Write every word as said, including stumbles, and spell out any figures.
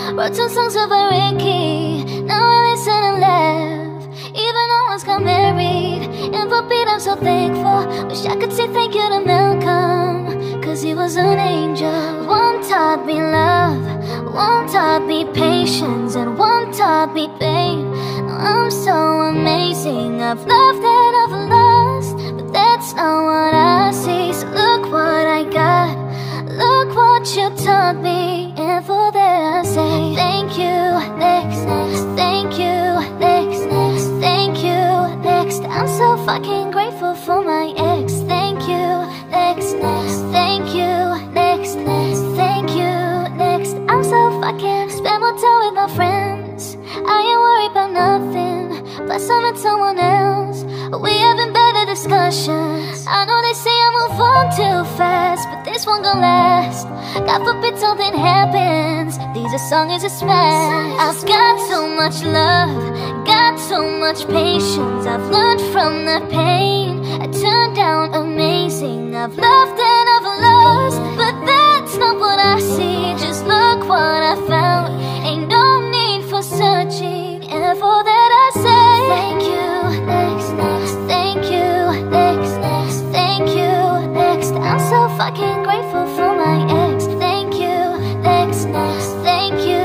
Wrote two songs about Ricky. Now I listen and laugh, even though one's got married. And for Pete I'm so thankful. Wish I could say thank you to Malcolm, cause he was an angel. One taught me love, one taught me patience, and one taught me pain. Now I'm so amazing. I've loved and I've lost, but that's not what I see. So look what I got, look what you taught me. And for that I say thank you, next, next. Thank you, next, next. Thank you, next. I'm so fucking grateful for my ex. Thank you, next, next. Thank you, next, next. Thank you, next. I'm so fucking spend more time with my friends. I ain't worried about nothing, plus I met someone else. We having better discussions. I know they say I move on too fast, but this one gon' last. God forbid something happens, these are song is a smash. I've got so much love, got so much patience. I've learned from the pain, I turned down amazing. I've loved and I've lost, but that's not what I see. Just look what I found, ain't no need for searching. And for that I say thank you, next, next. Thank you, next, next. Thank you, next. I'm so fucking grateful for my ex. Thank you, next, next. Thank you,